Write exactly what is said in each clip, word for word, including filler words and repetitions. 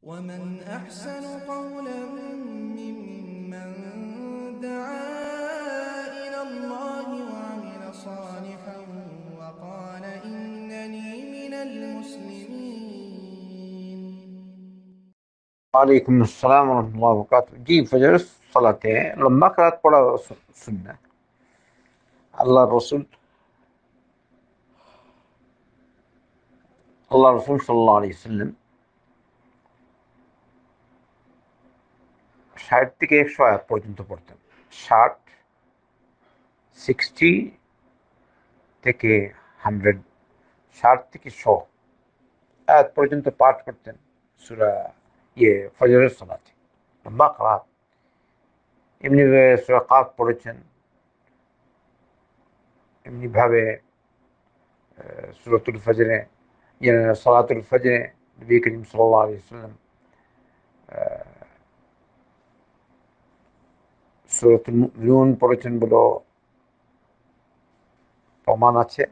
ومن أحسن قولا ممن دعا إلى الله وعمل صالحا وقال إنني من المسلمين। वालेकुम अस्सलाम वरहमतुल्लाहि वबरकातुहू। जी, फजर सलाते लंबा क़रात पढ़ा सुन्ना। আল্লাহ রসুল আল্লাহ রসুল সাল্লাল্লাহু আলাইহি ওয়াসাল্লাম ষাট থেকে একশো আয়াত পর্যন্ত পড়তেন। ষাট সিক্সটি থেকে হান্ড্রেড ষাট থেকে শো আয়াত পর্যন্ত পাঠ করতেন সূরা ইয়ে ফজরের সালাতে লম্বা क़রাত। এমনি সূরা কাফ পড়েছেন, এমনিভাবে সূরাতুল ফজরে ইয়ে সালাতুল ফজরে নবী করিম সাল্লাল্লাহু আলাইহি ওয়াসাল্লাম সূরাতুল মুমিনুন পড়েছেন বলে প্রমাণ আছে।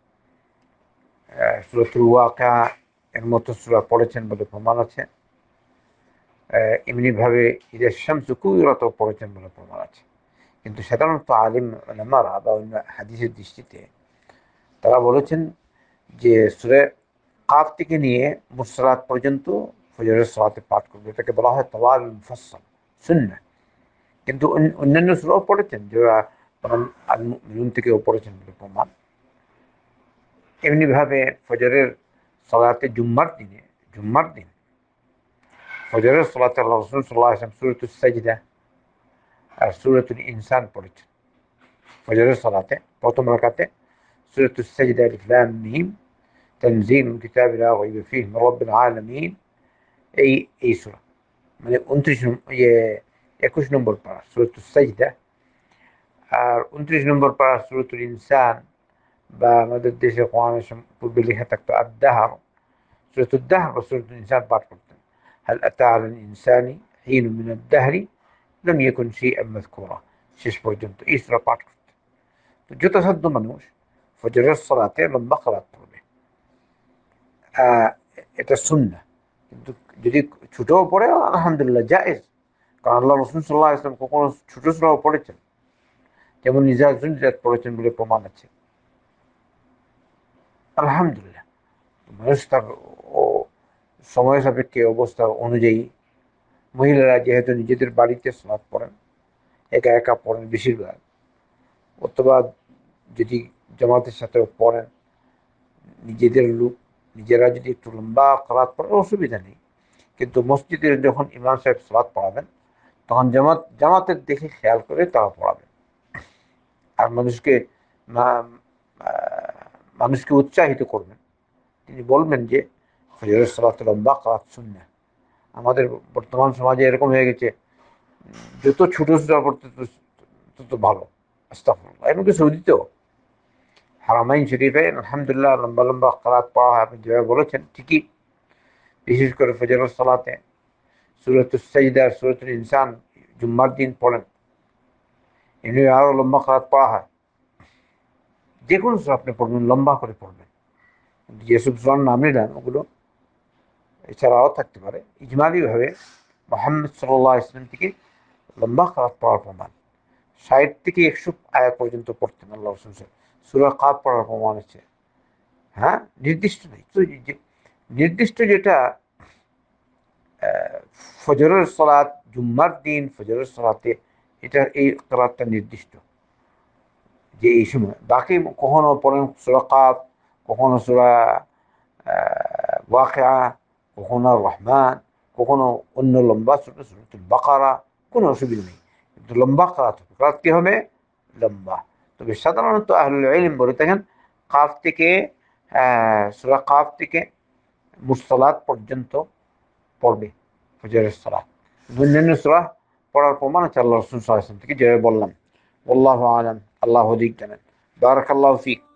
সূরাতুল ওয়াকিয়া এর মতো সূরা পড়েছেন বলে প্রমাণ আছে। এমনিভাবে ইদা শামসু কুবিরাত পড়েছেন বলে প্রমাণ আছে। কিন্তু সাধারণত আলিম উলামারা বা অন্য হাদিসের দৃষ্টিতে তারা বলেছেন যে সূরা কাফ থেকে নিয়ে মুরসালাত পর্যন্ত ফজরের সালাতে পাঠ করবে, এটাকে বলা হয় তাওয়াল মুফাসসাল সুন্নাহ। কিন্তু অন্যান্য সূরাও পড়েছেন, যারা আল মুমিনুন থেকেও পড়েছেন বলে প্রমাণ। এমনিভাবে ফজরের সালাতে জুম্মার দিনে জুম্মার দিন ফজরের সালাতে আল্লাহ রাসূল সাল্লাল্লাহু আলাইহি ওয়াসাল্লাম সূরাতুস সাজদা আর সূরাতুল ইনসান পড়েছেন ফজরের সালাতে। প্রথম রাকাতে সূরাতুস সাজদা আলিফ লাম মিম তানজিলুল কিতাবি লা রাইবা ফীহি মির রাব্বিল আলামিন, এই এই সূরা মানে উনত্রিশ ইয়ে একুশ নম্বর পারা সূরাতুস সাজদা। আর উনত্রিশ নম্বর পারা সূরাতুল ইনসান, বা আমাদের দেশে কোরআনের পূর্বে লেখা থাকতো আদ-দাহর, সূরাতুদ দাহর বা সূরাতুল ইনসান পাঠ করতেন। হাল আতা আলাল ইনসানি হিনুম মিনাদ দাহরি লাম ইয়াকুন শাইআন মাযকুরা, শেষ পর্যন্ত এই সূরা পাঠ করতেন। তো যথাসাধ্য মানুষ ফজরের সালাতে লম্বা क़রাত পড়বে, এটা সুন্নাহ। কিন্তু যদি ছোটও পড়ে আলহামদুলিল্লাহ জায়েজ, কারণ আল্লাহ রাসূল সাল্লাল্লাহু আলাইহি ওয়াসাল্লাম কখনো ছোট সূরাও পড়েছেন, যেমন ইজাজুল জাত পড়েছেন বলে প্রমাণ আছে। আলহামদুলিল্লাহ, মানুষ তার ও সময় সাপেক্ষে অবস্থা অনুযায়ী, মহিলারা যেহেতু নিজেদের বাড়িতে সালাত পড়েন, একা একা পড়েন বেশিরভাগ, অথবা যদি জামাতের সাথেও পড়েন, নিজেদের লোক নিজেরা যদি একটু লম্বা क़রাত পড়েন অসুবিধা নেই। কিন্তু মসজিদে যখন ইমাম সাহেব সালাত পড়াবেন তখন জামাত জামাতের দেখে খেয়াল করে তারা পড়াবেন। আর মানুষকে মানুষকে উৎসাহিত করবেন, তিনি বলবেন যে ফজরের সালাতে লম্বা क़রাত সুন্নাহ। আমাদের বর্তমান সমাজে এরকম হয়ে গেছে, যত ছোট সূরা পড়তে তত ভালো। আস্তাগফিরুল্লাহ। এমনকি সৌদিতেও হারামাইন শরীফে আলহামদুলিল্লাহ লম্বা লম্বা क़রাত পড়া হয়, আপনি যেভাবে বলেছেন ঠিকই। বিশেষ করে ফজরের সালাতে সূরাতুস সাজদা, সূরাতুল ইনসান জুম্মার দিন পড়েন, এমনি আরও লম্বা क़রাত পড়া হয়। যে কোনো সূরা আপনি পড়বেন লম্বা করে পড়বেন। যেসব সূরার নাম নিলাম ওগুলো এছাড়াও থাকতে পারে। ইজমালিভাবে মুহাম্মদ সাল্লাল্লাহু আলাইহি ওয়াসাল্লাম থেকে লম্বা क़রাত পড়ার প্রমাণ ষাট থেকে একশো আয়াত পর্যন্ত পড়তেন আল্লাহ রাসূল। সূরা কাফ পড়ার প্রমাণ আছে। হ্যাঁ, নির্দিষ্ট নেই তো, নির্দিষ্ট যেটা ফজরের সালাত জুম্মার দিন ফজরের সালাতে, এটা এই क़রাতটা নির্দিষ্ট যে এই সময়। বাকি কখনো পড়েন সূরা কাফ, কখনো সূরা ওয়াকিয়া, কখনো রহমান, কখনো অন্য লম্বা সূরা সূরাতুল বাকারা, কোনো অসুবিধা নেই। কিন্তু লম্বা क़রাত হবে, क़রাত কী হবে? লম্বা। তবে সাধারণত আহলুল ইলম বলে থাকেন কাফ থেকে সূরা কাফ থেকে মুরসালাত পর্যন্ত পড়বে ফজরের সালাত। অন্যান্য সূরা পড়ার প্রমাণ আছে আল্লাহ রাসূল সাল্লাল্লাহু আলাইহি ওয়াসাল্লাম থেকে, যেভাবে বললাম। আল্লাহু আ'লাম, আল্লাহ অধিক জানেন। বারাকাল্লাহু ফিক।